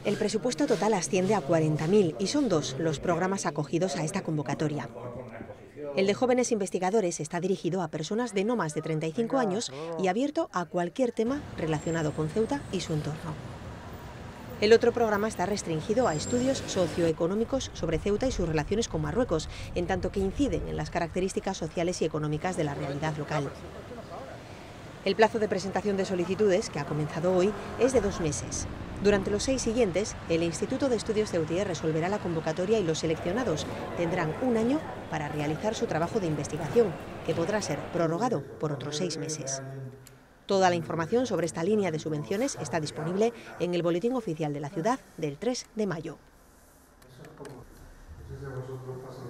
El presupuesto total asciende a 40.000 y son dos los programas acogidos a esta convocatoria. El de jóvenes investigadores está dirigido a personas de no más de 35 años y abierto a cualquier tema relacionado con Ceuta y su entorno. El otro programa está restringido a estudios socioeconómicos sobre Ceuta y sus relaciones con Marruecos, en tanto que inciden en las características sociales y económicas de la realidad local. El plazo de presentación de solicitudes, que ha comenzado hoy, es de 2 meses. Durante los 6 siguientes, el Instituto de Estudios Ceutí resolverá la convocatoria y los seleccionados tendrán 1 año para realizar su trabajo de investigación, que podrá ser prorrogado por otros 6 meses. Toda la información sobre esta línea de subvenciones está disponible en el Boletín Oficial de la Ciudad del 3 de mayo.